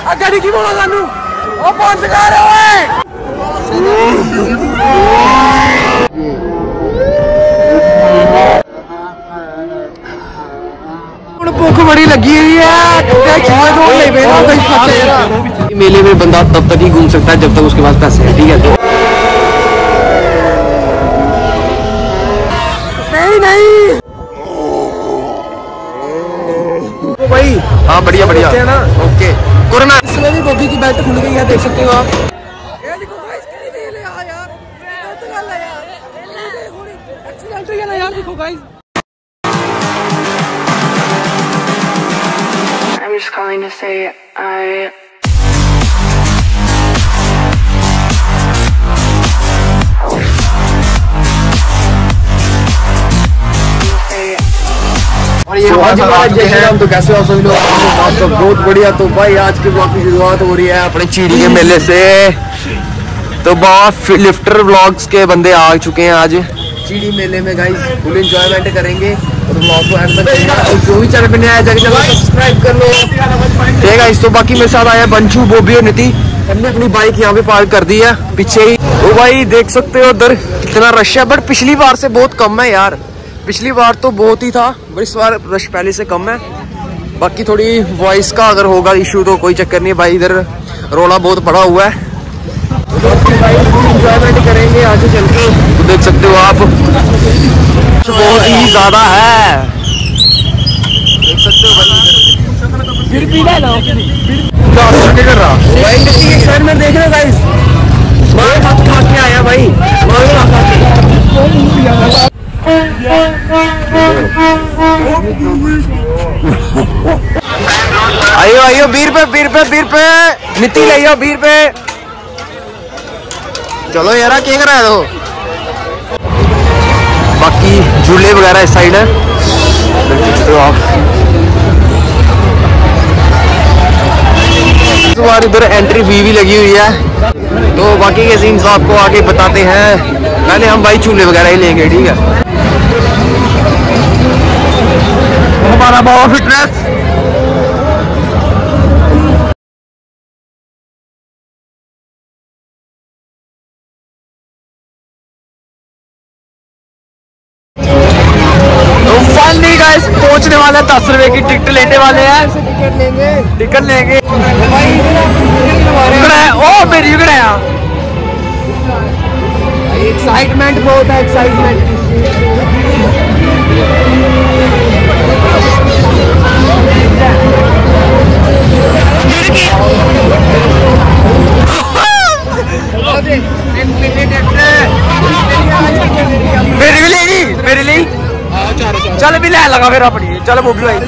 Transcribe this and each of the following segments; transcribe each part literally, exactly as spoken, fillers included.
गाड़ी की बोलो सानू ओ पहुंच गा रहे हो भूख बड़ी लगी हुई है। मेले में बंदा तब तक ही घूम सकता है जब तक उसके पास पैसे हैं, ठीक है? तो नहीं नहीं तो भाई हाँ बढ़िया बढ़िया ना ओके। कोरोना इसमें भी बॉबी की बेल्ट खुल गई है, देख सकते हो आप। ये देखो गाइस कितनी तेल है यार, यार तो गल है यार, एक्सीडेंट हो गया ना यार, देखो guys. I'm just calling to say I और ये हम तो कैसे हो सभी लोग, आप सब बहुत बढ़िया। तो भाई आज के ब्लॉग की शुरुआत हो रही है अपने चीड़ी के मेले से। तो बहुत लिफ्टर व्लॉग्स के बंदे आ चुके हैं आज चीड़ी मेले में गाइस, फुल एंजॉयमेंट करेंगे। और ब्लॉग को एंड तक देखना और जो भी चैनल पे नया है जाके चलो सब्सक्राइब कर लो, ठीक है गाइस। तो बाकी मेरे साथ आया बंचू, बोबी और नीति। हमने अपनी बाइक यहाँ पे पार्क कर दी है पीछे ही। तो भाई देख सकते हो उधर कितना रश है, बट पिछली बार से बहुत कम है यार। पिछली बार तो बहुत ही था, बट इस बार रश पहले से कम है। बाकी थोड़ी वॉइस का अगर होगा इशू तो कोई चक्कर नहीं भाई, इधर रोला बहुत पड़ा हुआ है। एंजॉयमेंट करेंगे आगे चल के, तो देख सकते हो आप बहुत ही ज्यादा है, देख सकते हो भाई। फिर भी ले लो क्या कर रहा भाई, एक साइड में देख रहे हो गाइस, मार हाथ खा के आया भाई, मार खा के। आइयो आइयो बीर पे बीर पे बीर पे नीति ले आओ बीर पे, चलो यार क्या कर रहा है तो। बाकी झूले वगैरह इस साइड है, देख सकते हो आप। इस बार इधर एंट्री फी भी लगी हुई है, तो बाकी के सीन्स आपको आगे बताते हैं। पहले हम भाई झूले वगैरह ही लेंगे, ठीक है? हमारा बहुत फिटनेस पहुंचने वाले, दस रुपए की टिकट लेने वाले हैं, टिकट लेंगे टिकट लेंगे ओ मेरी एक्साइटमेंट बहुत है, एक्साइटमेंट। मेरी भी लेगी, मेरे लिए चल भी ले लगा फिर अपनी, चल बोबी भाई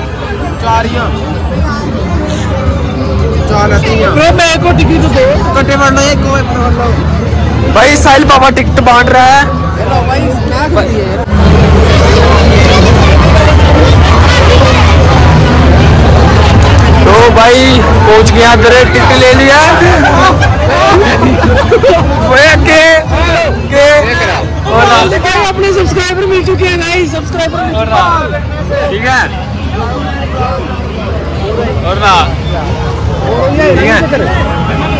मेरे को टिकट दो, कट्टे मारना है भाई। साहिल बाबा टिकट बांट रहा है। तो भाई पहुंच गया, तेरे टिकट ले लिया के, के और अपने सब्सक्राइबर मिल चुके हैं भाई, सब्सक्राइबर ठीक है और ना ठीक है।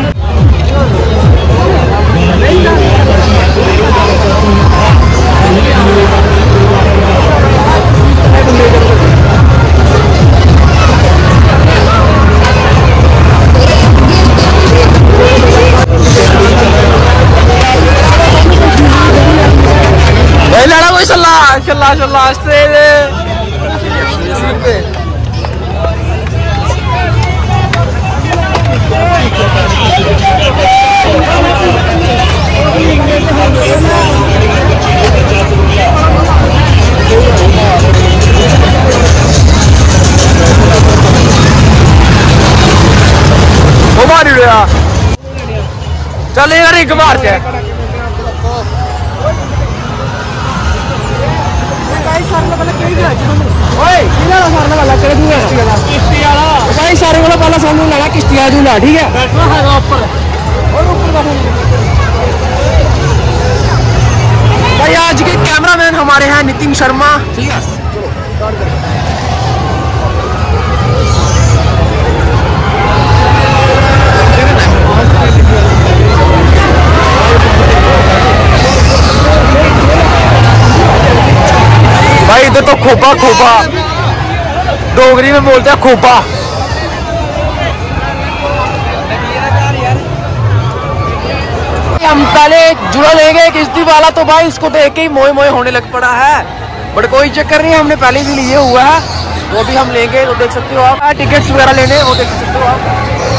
लड़ा कोई चला चला चला चल यार एक बार के भाई सारे को पहला सामने लगा किश्तिया झूला, ठीक है? भाई आज के कैमरामैन हमारे हैं नितिन शर्मा, ठीक है? खोपा खोपा, डोगरी में बोलते हैं खोपा। हम पहले जुड़ा लेंगे किश्ती वाला, तो भाई इसको देख के ही मोए मोए होने लग पड़ा है, बट कोई चक्कर नहीं, हमने पहले भी लिए हुआ है, वो भी हम लेंगे। तो देख सकते हो आप टिकट्स वगैरह लेने, वो देख सकते हो आप।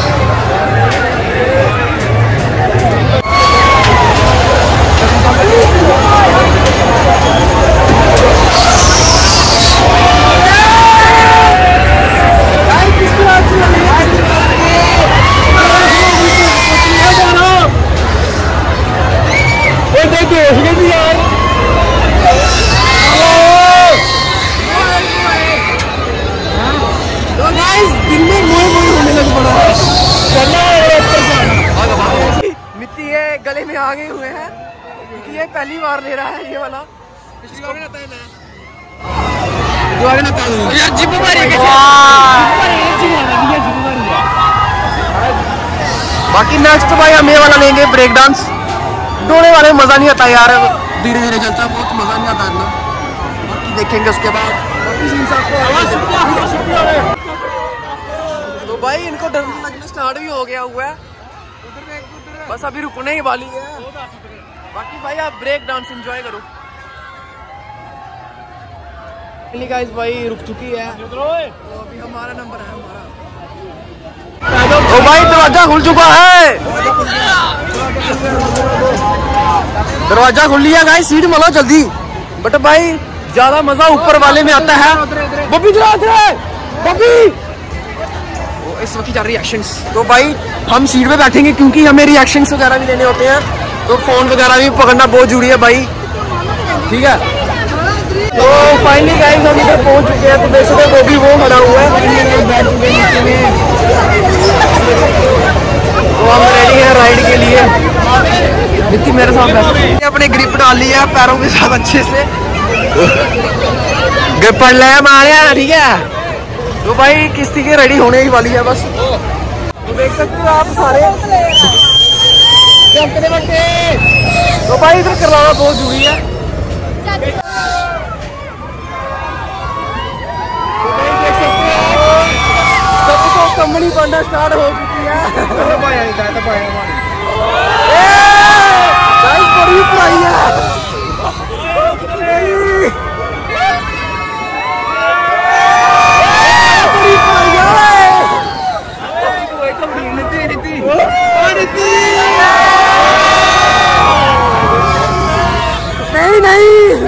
मिट्टी ये गले में आ गए हुए हैं क्योंकि ये पहली बार ले रहा है ये वाला। बाकी नेक्स्ट भाई हम ये वाला लेंगे ब्रेक डांस। डोले वाले में मजा नहीं आता यार, धीरे धीरे चलता है, बहुत मजा नहीं आता इतना। बाकी देखेंगे उसके बाद। तो भाई इनको डर लगना स्टार्ट भी हो गया हुआ है, बस अभी रुकने ही वाली है। बाकी भाई आप ब्रेक डांस एंजॉय करो। गाइस भाई रुक चुकी है, तो अभी हमारा नंबर है हमारा। तो भाई दरवाजा खुल चुका है, दरवाजा खुल लिया गाइस, सीट मलो जल्दी। बट भाई ज्यादा मजा ऊपर वाले में आता है। बब्बी बब्बी इस वक्त जा रिएक्शंस। तो भाई हम सीट पे बैठेंगे क्योंकि हमें रिएक्शंस वगैरह भी लेने होते हैं, तो फोन वगैरह भी पकड़ना बहुत जरूरी है भाई, ठीक है। तो फाइनली गाइस हम इधर पहुंच चुके हैं, तो देख सकते हो वो भी वो खड़ा हुआ है। तो हम रेडी हैं राइड के लिए। नित्ती मेरे साथ बैठ, अपने ग्रिप डाल लिया है पैरों के साथ अच्छे से, ग्रिप पड़ लिया मारे, ठीक है। तो भाई किश्ती के रेडी होने ही वाली है बस। तो देख सकते हो आप सारे, तो भाई इधर करवाना बहुत जरूरी है। तो भाई देख सकते हो सबको कंबनी बनना स्टार्ट हो चुकी है। बड़ी पढ़ाई है, नहीं नहीं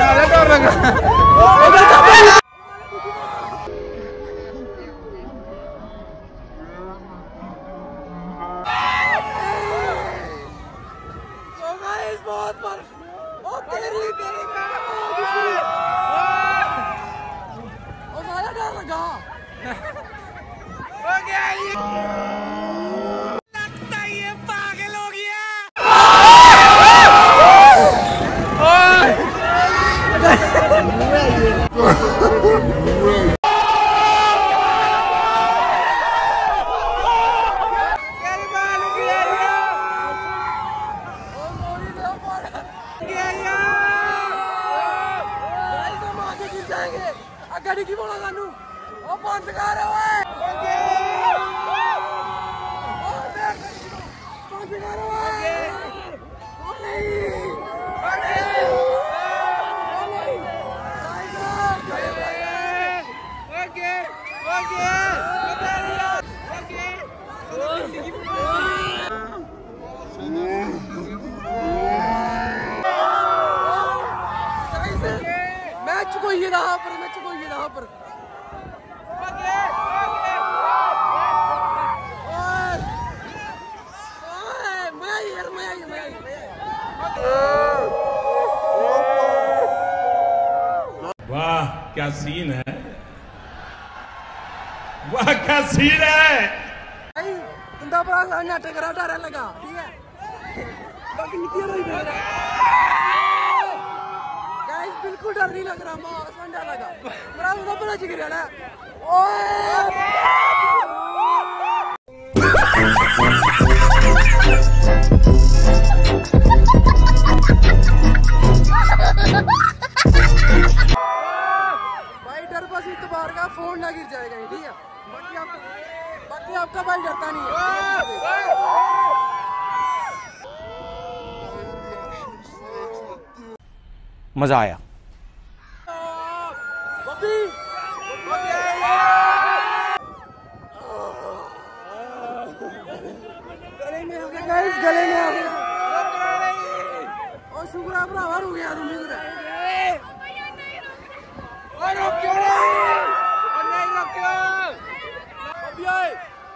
बहुत बर्फ, ओ तेरी तेरी ओ सारा डर लगा हो गया ये, लगता है ये पागल हो गया। गाड़ी की बोला सानू ओ बंद कर ओए, बंद कर ओए, ओ नहीं ओ नहीं ओ नहीं, ओके ओके मैच को ये रहा पर मैच को ये रहा पर ओके ओके ओए मैं यार मैं मैं वाह क्या सीन है, वाह क्या सीन है। भाई तुंदा बड़ा नाटक करा डर लगा, ठीक है। बाकी निकल रही है गाइस, बिल्कुल डर नहीं लग रहा, मां आसमान डर लगा, मेरा तो बड़ा जिगर है ना। बाकी आपका भाई डरता नहीं है। मजा आया। गले में आ गया गाइस, गले में आ गया। और शुक्र है भरावा हो गया तुम भी। और रोक्यो नहीं, और नहीं रोक्यो अभी आए।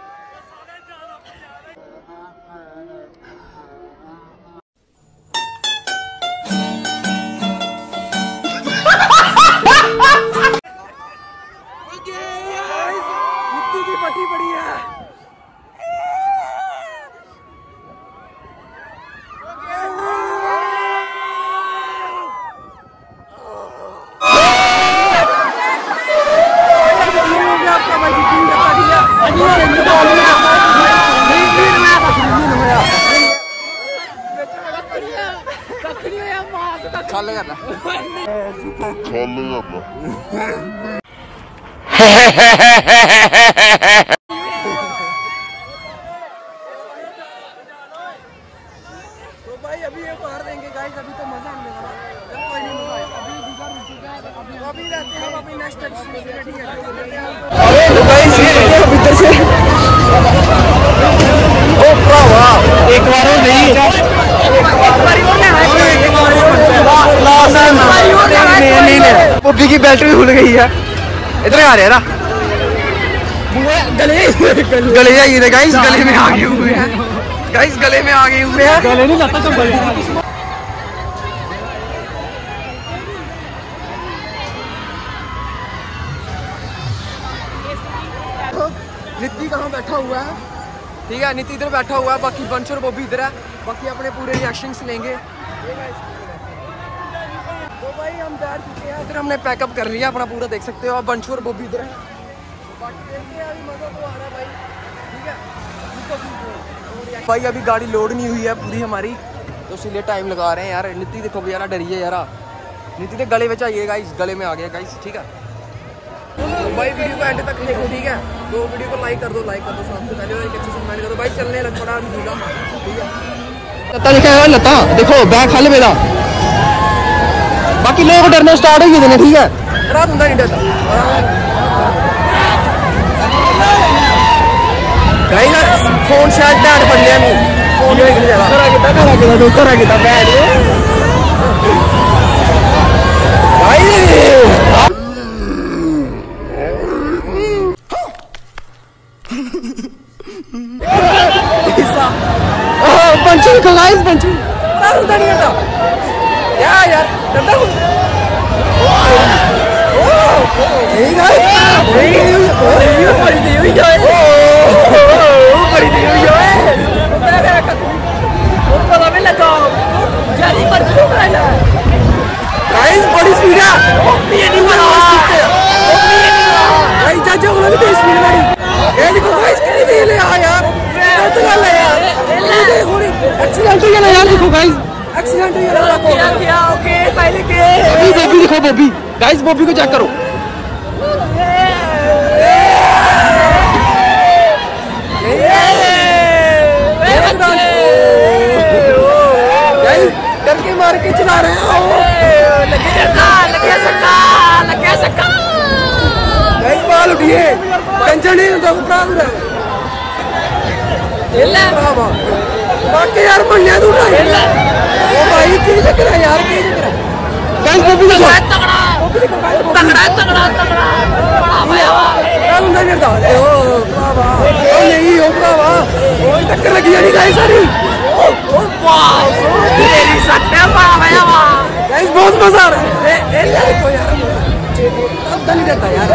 मिट्टी की पट्टी पड़ी है। खाले करना खाले करना तो भाई अभी ये उतार देंगे गाइस, अभी तो मजा आने वाला है। चल कोई नहीं, मजा आएगा। अभी गुजार हो चुका है, अभी अभी रहते हैं हम अपनी नेक्स्ट एक्सपीरियंस रेडी है। अरे तो गाइस ये देखिए भीतर से ओ भरावा एक बार और नहीं, एक बार और लेना है, एक बार और लास्ट नहीं नहीं नहीं पप्पी की बैटरी भूल गई है। इधर आ रहे हैं ना गले गले जाइए गाइस, गले में आ गए हुए हैं गाइस, गले में आ गए हुए हैं। गले नहीं लगता तो गले नीति कहाँ बैठा हुआ है, ठीक है नीति इधर बैठा हुआ है, बाकी बंश और बॉबी इधर है। बाकी अपने पूरे रिएक्शंस लेंगे। तो भाई हम बैठ चुके हैं, इधर हमने पैकअप कर लिया अपना पूरा, देख सकते हो आप। बंश और बॉबी इधर है। बाकी देखते हैं, अभी मजा तो आ रहा है भाई, ठीक है। भाई अभी गाड़ी लोड नहीं हुई है पूरी हमारी, तो इसलिए टाइम लगा रहे हैं यार। नीति देखो यार, डरिए यार। नीति के गले में चाहिए गाइस, गले में आ गया गाइस, ठीक है। तो भाई वीडियो को एंड तक देखो, ठीक है। तो वीडियो को लाइक कर दो, लाइक कर दो सबसे पहले, और एक अच्छे से कमेंट कर दो भाई। चलने लग पड़ा अभी ठीक है। लता लिखा है लता, देखो बैग खाली मेरा। बाकी लोग डरना स्टार्ट हो गए, ठीक है। रात होता नहीं डरता गाइस। फोन शायद डैड पड़ लिया नहीं, फोन निकल जाएगा। करा कितना करा कितना दो करा कितना बैठ भाई। पंचू देखो गाइस, पंचू डरता नहीं डरता यार यार डरता हूँ। नहीं गाइस नहीं बड़ी दे हुई जाए, बड़ी दे हुई जाए। मेरा खत्म ऊपर में लगा जारी पर क्यों कराया गाइस। बड़ी स्पीड है, ये नहीं मारा गाइस। जाजो को भी तेज स्पीड मारी। ये देखो गाइस कितनी तेज है यार, तो गल है यार। एक्सीडेंट हो गया यार, देखो गाइस एक्सीडेंट हो गया। क्या क्या ओके पहले के बॉबी बॉबी देखो, बॉबी गाइस बॉबी को चेक करो। गाइस डर के मार के चला रहे हैं। लगे धक्का, लगे धक्का, लगे धक्का। गाइस बाल उठिए, टेंशन नहीं होता ऊपर बाकी यार मन्या तू ओ भाई की चक्कर है यार, की चक्कर है गाइस। बॉबी देखो तगड़ा, बॉबी देखो गाइस, तगड़ा तगड़ा तगड़ा बड़ा भया क्या बंदा करता है। ओ बाबा ओ नहीं ओ बाबा ओ टक्कर लगी यानी गाइस सारी। ओ वाह तेरी सट्टे बड़ा भया गाइस, बहुत मजा आ रहा है। ए ए देखो यार, अब नहीं डरता यार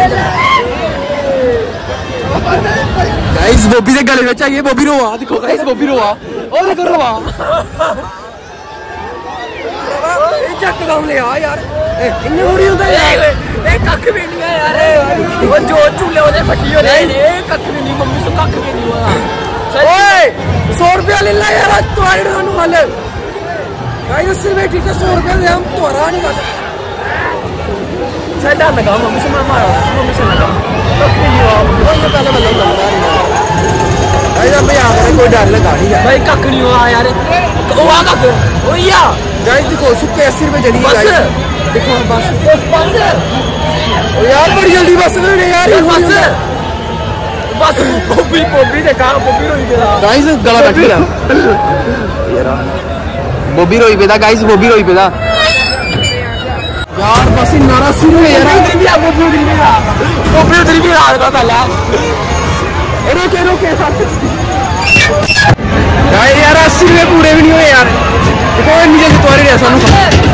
गाइस। बॉबी के गले में चाहिए, बॉबी रोवा देखो गाइस, बॉबी रोवा और देखो रोवा। चक काम ले आ यार, इन्ने थोड़ी होता है यार। ए कख भी नहीं है यार, वो जो चूल्हे वाले फटी हो रहे हैं। कख भी नहीं, मम्मी से कख भी नहीं हुआ। ओए सौ रुपया ले ला यार, आज तुम्हारे खानू खा ले गाइस। अस्सी में ठीक है, सौ रुपया दे, हम तुम्हारा नहीं खाते। चल लगा मम्मी से, मैं मारा मम्मी से लगा। कोई डर लगा नहीं भाई, कख नहीं हुआ यार। ओ आ कख ओ या गाइस देखो सुक्के अस्सी रुपए चली बस, देखो बस बस ओ यार बड़ी जल्दी बस में यार बस बस बॉबी बॉबी देखा बॉबी रोई पे गाइस गला कट गया यार, बॉबी रोई पे गाइस, बॉबी रोई पे यार बस नारा शुरू है यार, बॉबी उधर भी बॉबी उधर भी आ रहा था ला रोके रोके गाइस यार अस्सी रुपए पूरे भी नहीं हुए यार, देखो नीचे जितवारी है सानू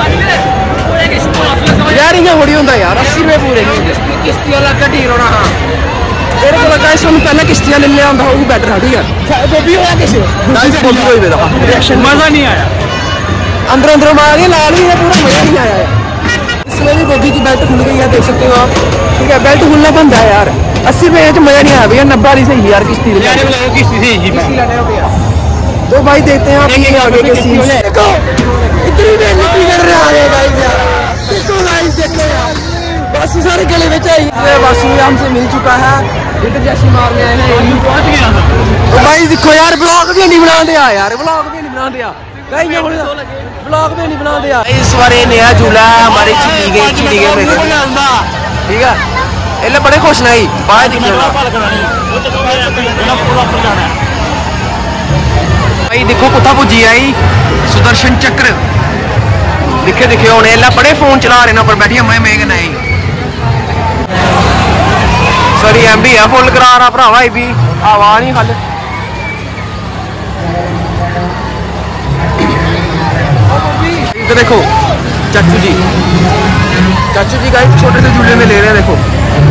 यार, इन्हें थोड़ी होता यार अस्सी रुपए पूरे नहीं होंगे, किश्ती वाला ठीक होना। हाँ मेरे को लगा सानू पहले किश्तियां ले लिया होंदा वो बेटर है, ठीक है बॉबी होया किस गाइस बॉबी होई बेदा रिएक्शन मजा नहीं आया, अंदर अंदर मार के लाल ही है, पूरा मजा नहीं आया। इसमें भी बॉबी की बेल्ट खुल गई है, देख सकते हो आप, ठीक है बेल्ट खुलना बंद है यार, अस्सी रुपए में मजा नहीं आया भैया, नब्बे वाली सही यार किश्ती किश्ती। तो भाई देखते हैं आप ये आगे के सीन, देखो इतनी बेइज्जती कर रहे हैं गाइस यार, देखो गाइस देखो यार बस सारे गले में चाहिए, बस हमसे मिल चुका है, इधर जैसी मारने आए हैं पहुंच गया। तो भाई देखो यार ब्लॉग भी नहीं बना दिया यार, ब्लॉग भी नहीं बना दिया गाइस, ब्लॉग भी नहीं बना दिया। इस बार ये नया झूला है हमारे चिड़ी गई चिड़ी गई में, ठीक है ये बड़े खुश नहीं बाहर दिखेगा भाई, देखो कुत्ता पुजी आई सुदर्शन चक्र, दिखे दिखे होने एला बड़े फोन चला रहे ना पर बैठी मैं मैं नहीं सॉरी एम बी है फुल करा रहा भरावा, भी आवाज नहीं खल इधर देखो चाचू जी, चाचू जी गाइस छोटे से झूले में ले रहे हैं, देखो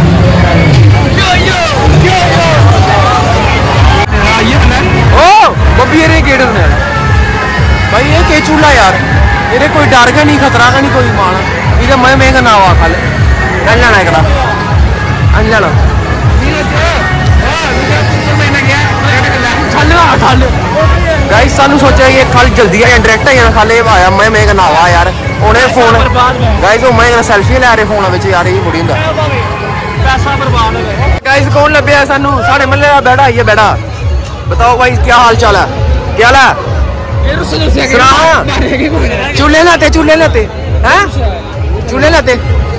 ओ बब्बी ये गेट ने भाई ये के चूल्हा यार, ये कोई डर का नहीं खतरा का नहीं कोई मान, इधर मैं मैं का नाम आ खल जाना एकड़ा अंजना गाइस सानू सोचा ये खल जल्दी है डायरेक्ट है खाले आया मैं मैं का नाम आ यार, उन्हें फोन गाइस वो मैं सेल्फी लै रहे फोन में यार, ये मुड़ी होंदा पैसा बर्बाद हो गया। गाइस कौन लभ्या सानू साढ़े महल्ले दा बैठा ये बैठा, बताओ भाई क्या हाल चाल है, क्या हाल है चूल्हे लाते चूल्हे लाते हैं चूल्हे लाते,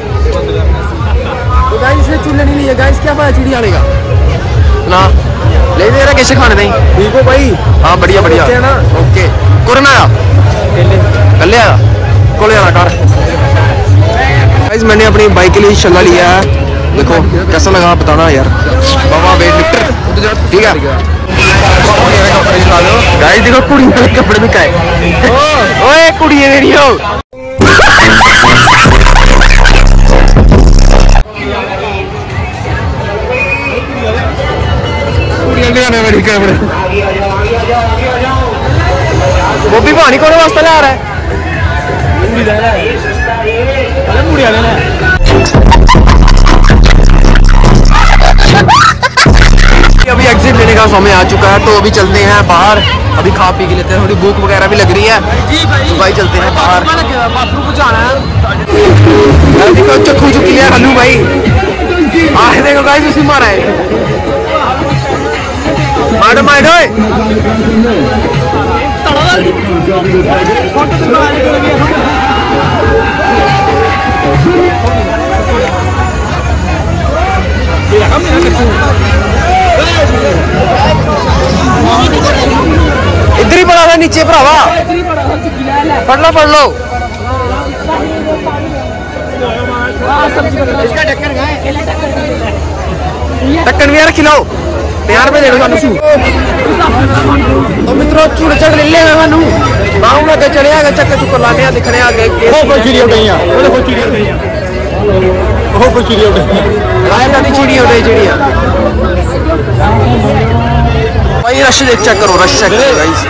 तो गाइस इसने चूल्हे नहीं लिए गाइस, क्या पता चिड़ी वाले का ना ले दे रहा कैसे खाने नहीं, ठीक हो भाई हाँ बढ़िया बढ़िया ओके कौन आया कल आया कौन आना कार। गाइस मैंने अपनी बाइक के लिए शंगा लिया है, देखो कैसा लगा बताना यार, बाबा वेट लिफ्टर ठीक है गाइस देखो कुड़ी वाले कपड़े भी काए ओए कुड़ी मेरी हो मेरी कपड़े वो भी पानी कौन वास्ते ला रहा है, अभी एग्जिट लेने का समय आ चुका है, तो अभी चलते हैं बाहर, अभी खा पी के लेते हैं, थोड़ी भूख वगैरह भी लग रही है तो भाई चलते हैं बाहर। देखो चक्कू चुकी लिया हलू भाई आए देखो गाइस उसी मारा है मारो मारो इधर ही पड़ा था नीचे भरावा, पढ़ लो पढ़ लो ढक्कन भी खिलाओ प्यार में दे दो सू तो मित्रों चूड़ चढ़ ले लेगा सानू बाहू में चले आगे चक्कर चुक्कर लाने दिखने आगे चिड़िया चिड़िया चिड़िया भाई रश देख चेक करो रश चेक करो गाइस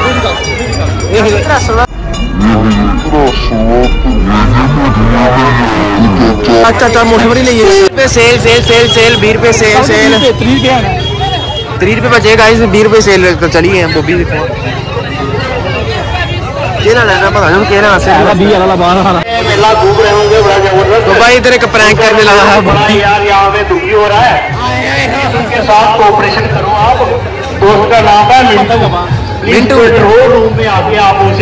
अच्छा अच्छा मोटी मोटी नहीं सेल सेल सेल सेल बीस रुपए सेल सेल तीस रुपए बचे गाइस बीस रुपए सेल चली है बॉबी देखो केला लेना पता नहीं केला से बीस वाला बाहर खाना मेला घूम रहे होंगे बड़ा जबरदस्त। तो भाई इधर एक प्रैंक करने लगा है यार यहां पे दुखी हो रहा है उनके साथ कोऑपरेशन करो। आप दोस्त का नाम है मिंटू, मिंटू कंट्रोल रूम में आके आप उसे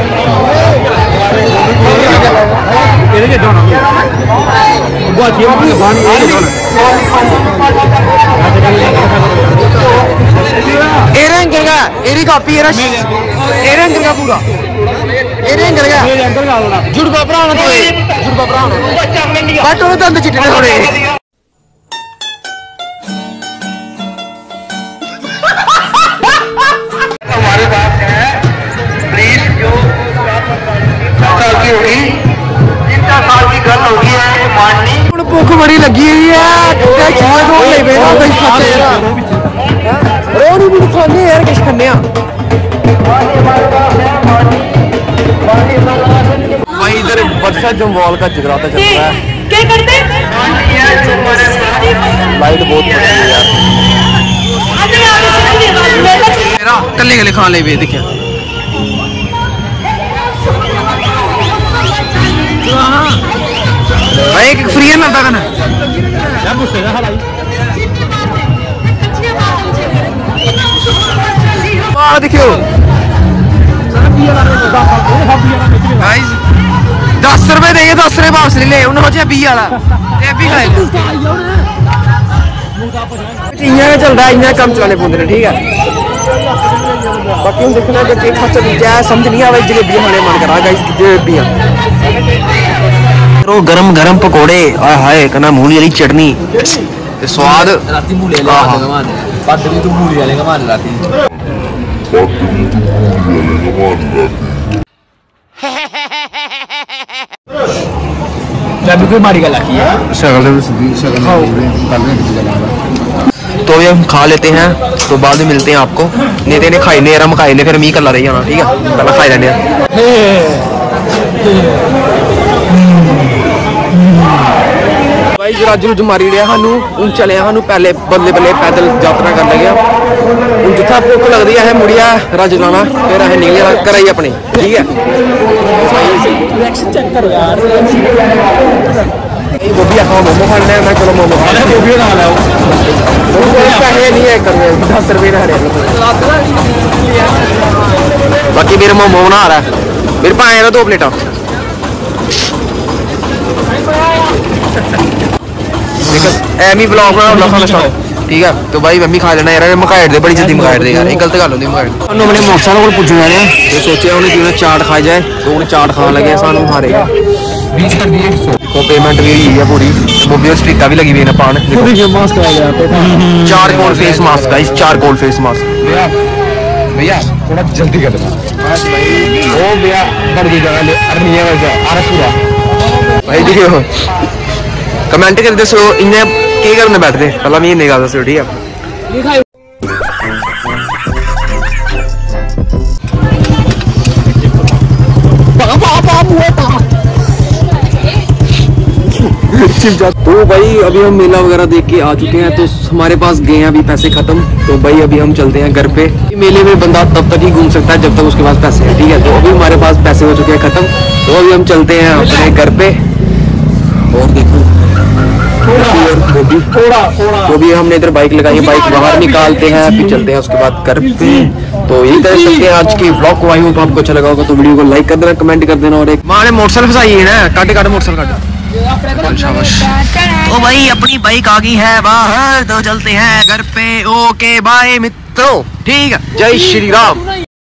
एरी कॉपी एरा एरे अंकल का पूरा एरे अंकल का जुड़वा भरा होना तो जुड़वा भरा होना बट वो दंद चिट्टे थोड़े हमारे पास है प्लीज जो साल की होगी तीन चार साल की गर्ल होगी है माननी भुख बड़ी लगी हुई है खाने यार किश खन्ने भाई इधर बदशा जम्वाल का जगराता चल रहा है। क्या करते लाइट बहुत मेरा कल्ले कल्ले खान ले भी दिखे भाई एक फ्री है मिलता ना देखियो दस रुपए देंगे दस रुपए वापस ले ले उन्होंने सोचा बीस वाला भी खाए इं चलता है इं कम चलाने पौंदे ने ठीक है। बाकी हम देखना कि केक खर्चा क्या समझ नहीं आवे जलेबियां खाने मन करा गाइस जलेबियां रो गरम गरम पकोड़े आय हाय कना मूली वाली चटनी ते स्वाद राती मूली वाले का मान पद भी तो मूली वाले का मान राती जब कोई मारी गला की है शक्ल सीधी शक्ल तो ये हम खा लेते हैं तो बाद में मिलते हैं आपको नेते ने खाई ने रम खाई ने फिर मी कला रही जाना ठीक है पहले खाई लेने भाई जरा जुज मारी रहा सानू हूँ चले सानू पहले बल्ले बल्ले पैदल यात्रा कर लगे हूँ जितना भुख लगती है मुड़िया रज लाना फिर अस निकले घर ही अपने ठीक है। गोभी आखा मोमो खाने मैं चलो मोमो पैसे नहीं है करने दस रुपये हरे बाकी मेरे मोमो बना रहा है मेरे पाए ना दो प्लेटा एम ही ब्लॉग बना खाना स्टार्ट ठीक है। तो भाई मम्मी खा लेना यार मकाइट दे बड़ी जल्दी मकाइट दे यार ये गलत गल होंदी मकाइट सानू अपने मोटरसाइकिल को पुछना है तो सोचा उन्हें क्यों चाट खा जाए तो उन्हें चाट खान लगे सानू हारेगा बीस कर दिए तो पेमेंट भी हुई है पूरी मोबाइल स्ट्रीका भी लगी हुई है ना पान मास्क आ गया चार कोल फेस मास्क गाइस चार कोल फेस मास्क भैया थोड़ा जल्दी कर देना ओ भैया बढ़ गई जगह ले अरे नहीं है वैसे अरे पूरा भाई देखो कमेंट कर दसो इन्हें के करने बैठते पहला मैं नहीं गल दसो ठीक है। तो भाई अभी हम मेला वगैरह देख के आ चुके हैं तो हमारे पास गए हैं अभी पैसे खत्म तो भाई अभी हम चलते हैं घर पे। मेले में बंदा तब तक ही घूम सकता है जब तक उसके पास पैसे हैं ठीक है। तो अभी हमारे पास पैसे हो चुके हैं खत्म तो अभी हम चलते हैं अपने घर पे और देखो वो भी हमने इधर बाइक लगाई है बाइक बाहर निकालते हैं फिर चलते हैं उसके बाद घर पे। तो यही कर सकते हैं आज की व्लॉग को। आई होप आपको अच्छा लगा होगा तो वीडियो को लाइक कर देना कमेंट कर देना और एक मां ने मोटरसाइकिल फसाई है ना काटे काटे मोटरसाइकिल काटे तो भाई अपनी बाइक आ गई है बाहर तो चलते हैं घर पे। ओके बाय मित्रों ठीक है जय श्री राम।